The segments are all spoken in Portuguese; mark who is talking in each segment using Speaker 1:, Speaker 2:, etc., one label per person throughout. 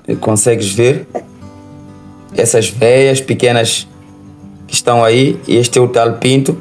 Speaker 1: consegues ver essas veias pequenas que estão aí. Este é o tal pinto.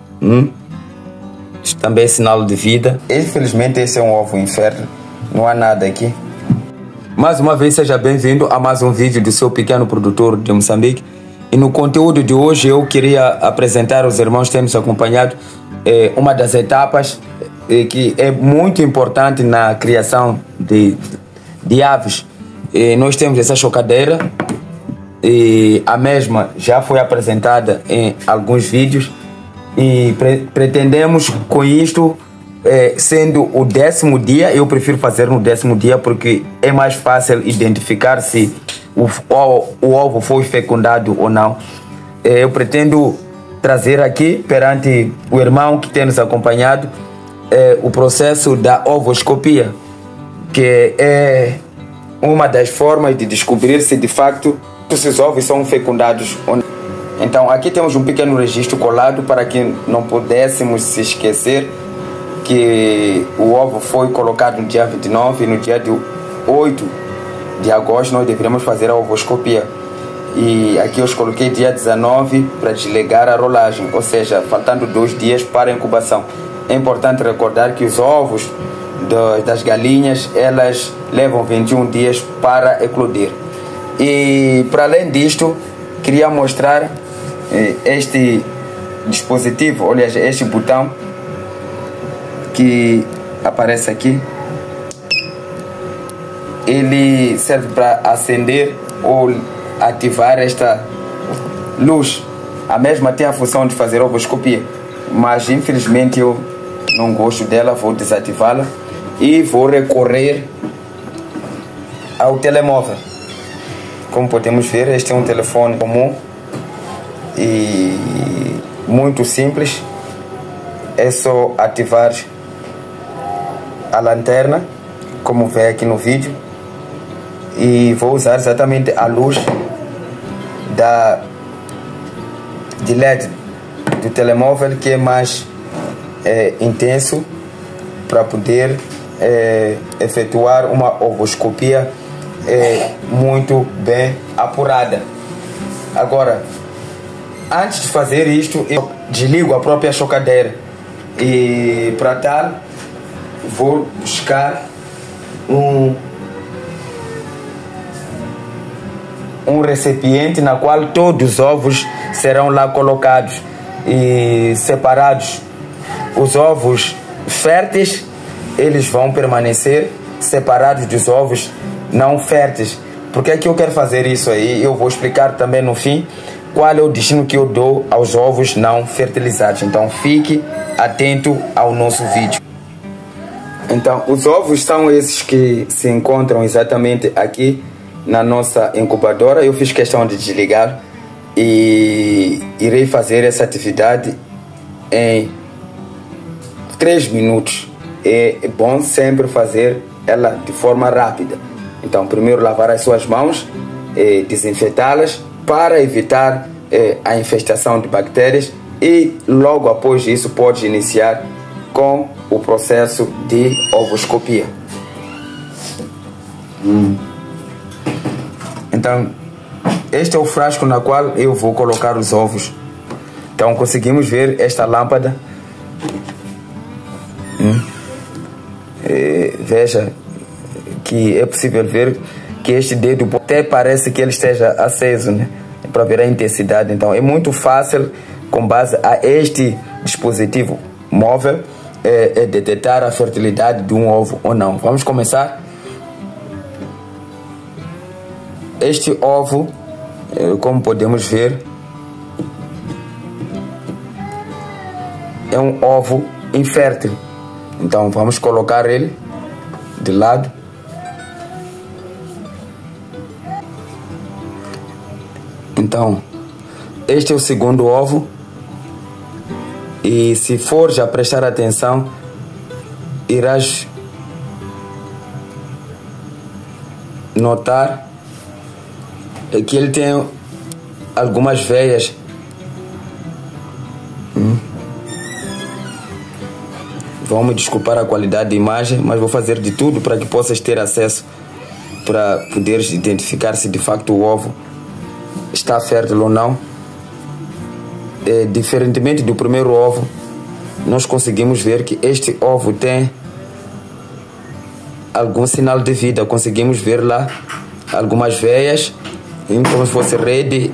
Speaker 1: Isto também é sinal de vida. Infelizmente esse é um ovo inferno, não há nada aqui. Mais uma vez seja bem-vindo a mais um vídeo do seu pequeno produtor de Moçambique. E no conteúdo de hoje eu queria apresentar aos irmãos que têm nos acompanhado uma das etapas que é muito importante na criação de aves. Nós temos essa chocadeira e a mesma já foi apresentada em alguns vídeos e pretendemos com isto, sendo o 10º dia, eu prefiro fazer no 10º dia porque é mais fácil identificar se o ovo foi fecundado ou não. Eu pretendo trazer aqui perante o irmão que tem nos acompanhado o processo da ovoscopia, que é uma das formas de descobrir se de facto esses ovos são fecundados ou não. Então aqui temos um pequeno registro colado para que não pudéssemos se esquecer que o ovo foi colocado no dia 29 e no dia 8 de agosto nós deveríamos fazer a ovoscopia. E aqui eu coloquei dia 19 para desligar a rolagem, ou seja, faltando 2 dias para a incubação. É importante recordar que os ovos das galinhas, elas levam 21 dias para eclodir. E para além disto, queria mostrar este dispositivo, olha, este botão que aparece aqui. Ele serve para acender ou ativar esta luz. A mesma tem a função de fazer ovoscopia, mas infelizmente eu não gosto dela, vou desativá-la e vou recorrer ao telemóvel. Como podemos ver, este é um telefone comum e muito simples. É só ativar a lanterna, como vê aqui no vídeo, e vou usar exatamente a luz de LED do telemóvel, que é mais intenso, para poder efetuar uma ovoscopia muito bem apurada. Agora, antes de fazer isto, eu desligo a própria chocadeira e para tal vou buscar um recipiente na qual todos os ovos serão lá colocados e separados. Os ovos férteis, eles vão permanecer separados dos ovos não férteis. Por que é que eu quero fazer isso aí? Eu vou explicar também no fim qual é o destino que eu dou aos ovos não fertilizados. Então fique atento ao nosso vídeo. Então os ovos são esses que se encontram exatamente aqui na nossa incubadora. Eu fiz questão de desligar e irei fazer essa atividade em 3 minutos. É bom sempre fazer ela de forma rápida. Então primeiro lavar as suas mãos, desinfetá-las para evitar a infestação de bactérias, e logo após isso pode iniciar com o processo de ovoscopia. Então este é o frasco na qual eu vou colocar os ovos. Então conseguimos ver esta lâmpada. Veja que é possível ver que este dedo até parece que ele esteja aceso, né? Para ver a intensidade. Então é muito fácil, com base a este dispositivo móvel, detectar a fertilidade de um ovo ou não. Vamos começar. Este ovo, como podemos ver, é um ovo infértil. Então vamos colocar ele de lado. Então este é o segundo ovo, e se for já prestar atenção, irás notar que ele tem algumas veias. Vão me desculpar a qualidade da imagem, mas vou fazer de tudo para que possas ter acesso para poderes identificar se de facto o ovo está fértil ou não. Diferentemente do primeiro ovo, nós conseguimos ver que este ovo tem algum sinal de vida. Conseguimos ver lá algumas veias, como se fosse rede,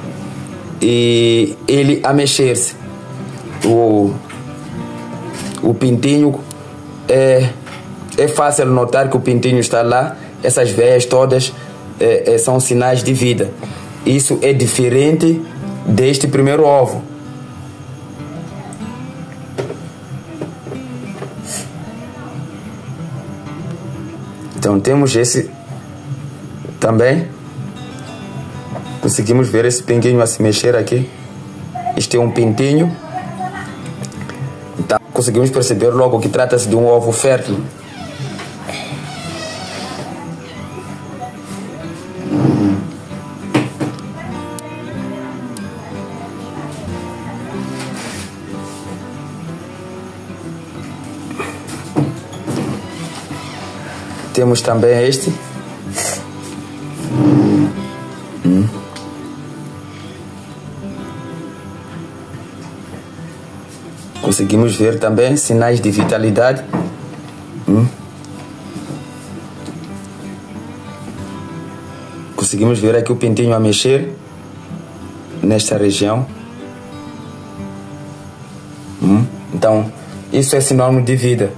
Speaker 1: e ele a mexer-se. O pintinho, é fácil notar que o pintinho está lá. Essas veias todas são sinais de vida. Isso é diferente deste primeiro ovo. Então temos esse também. Conseguimos ver esse pinguinho a se mexer aqui. Este é um pintinho. Então conseguimos perceber logo que trata-se de um ovo fértil. Temos também este. Conseguimos ver também sinais de vitalidade. Conseguimos ver aqui o pintinho a mexer nesta região. Então, isso é sinônimo de vida.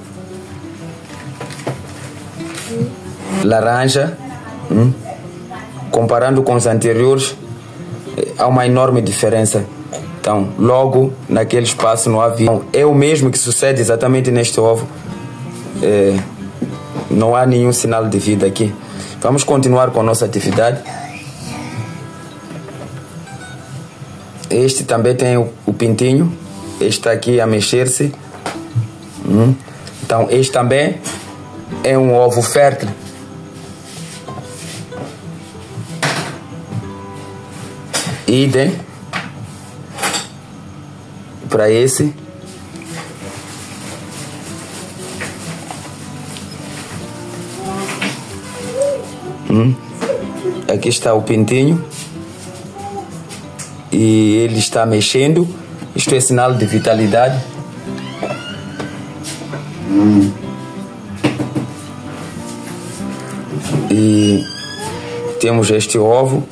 Speaker 1: Laranja, comparando com os anteriores, há uma enorme diferença. Então, logo naquele espaço não havia. É o mesmo que sucede exatamente neste ovo. Não há nenhum sinal de vida aqui. Vamos continuar com a nossa atividade. Este também tem o pintinho. Este está aqui a mexer-se. Então, este também é um ovo fértil. Idem para esse. Aqui está o pintinho e ele está mexendo. Isto é sinal de vitalidade. E temos este ovo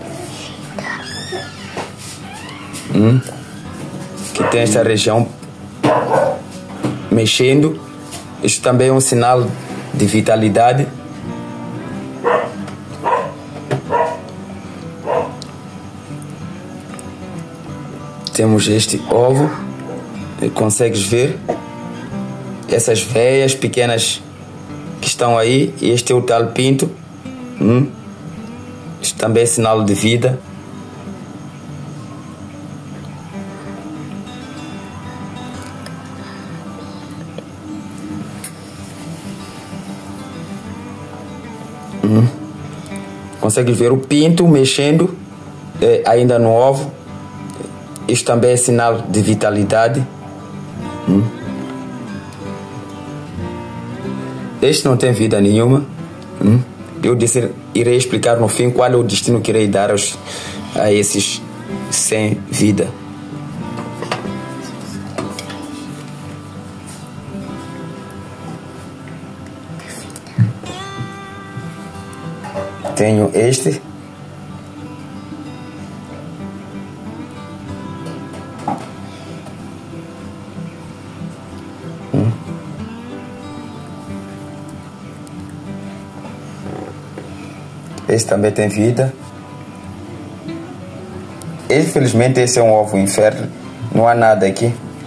Speaker 1: que tem esta região mexendo. Isto também é um sinal de vitalidade. Temos este ovo, consegues ver essas veias pequenas que estão aí. Este é o tal pinto. Isto também é sinal de vida. Consegue ver o pinto mexendo ainda no ovo. Isto também é sinal de vitalidade. Este não tem vida nenhuma. Eu irei explicar no fim qual é o destino que irei dar a esses sem vida. Tenho este. Este também tem vida. Infelizmente esse é um ovo infértil. Não há nada aqui.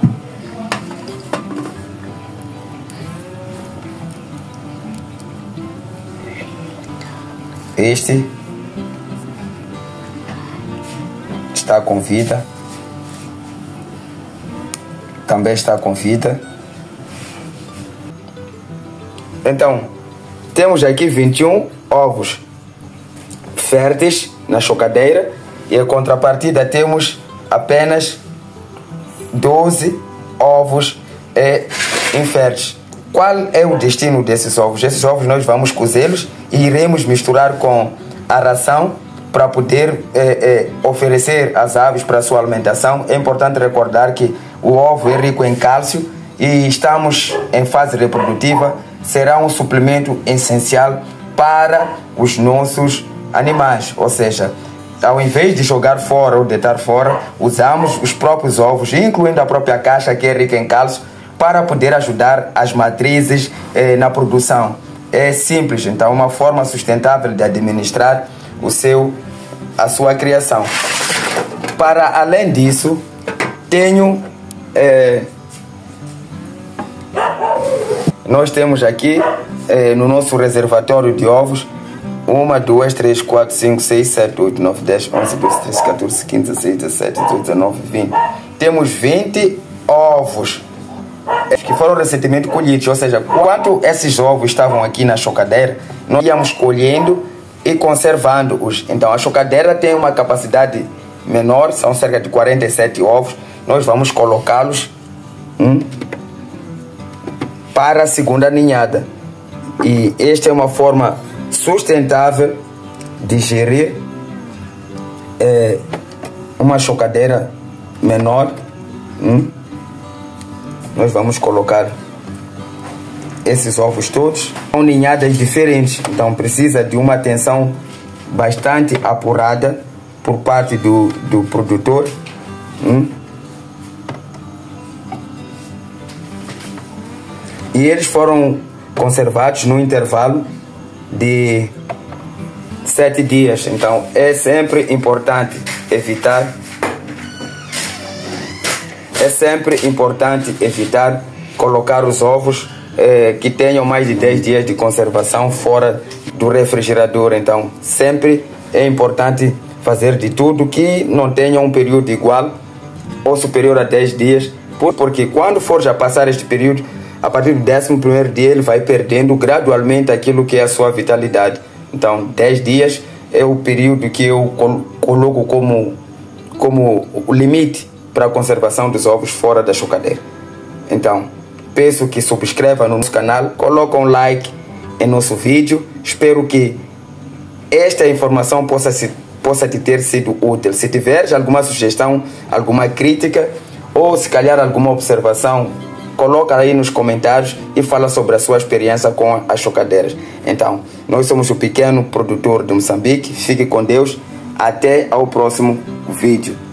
Speaker 1: Este está com vida. Também está com vida. Então, temos aqui 21 ovos férteis na chocadeira e a contrapartida temos apenas 12 ovos inférteis. Qual é o destino desses ovos? Esses ovos nós vamos cozê-los e iremos misturar com a ração para poder oferecer às aves para a sua alimentação. É importante recordar que o ovo é rico em cálcio e estamos em fase reprodutiva, será um suplemento essencial para os nossos animais, ou seja, ao invés de jogar fora ou deitar fora, usamos os próprios ovos, incluindo a própria caixa que é rica em cálcio, para poder ajudar as matrizes na produção. É simples, então, uma forma sustentável de administrar a sua criação. Para além disso, tenho nós temos aqui no nosso reservatório de ovos 1, 2, 3, 4, 5, 6, 7, 8, 9, 10, 11, 12, 13, 14, 15, 16, 17, 18, 19, 20. Temos 20 ovos que foram recentemente colhidos, ou seja, enquanto esses ovos estavam aqui na chocadeira, nós íamos colhendo e conservando-os. Então a chocadeira tem uma capacidade menor, são cerca de 47 ovos. Nós vamos colocá-los para a segunda ninhada. E esta é uma forma sustentável de gerir uma chocadeira menor. Nós vamos colocar esses ovos todos. São ninhadas diferentes, então precisa de uma atenção bastante apurada por parte do produtor. E eles foram conservados no intervalo de 7 dias. Então é sempre importante evitar colocar os ovos que tenham mais de 10 dias de conservação fora do refrigerador. Então sempre é importante fazer de tudo que não tenha um período igual ou superior a 10 dias, porque quando for já passar este período, a partir do 11º dia ele vai perdendo gradualmente aquilo que é a sua vitalidade. Então 10 dias é o período que eu coloco como o limite para a conservação dos ovos fora da chocadeira. Então peço que subscreva no nosso canal, coloque um like em nosso vídeo. Espero que esta informação possa te ter sido útil. Se tiveres alguma sugestão, alguma crítica ou se calhar alguma observação, coloca aí nos comentários e fala sobre a sua experiência com as chocadeiras. Então, nós somos o pequeno produtor de Moçambique. Fique com Deus. Até ao próximo vídeo.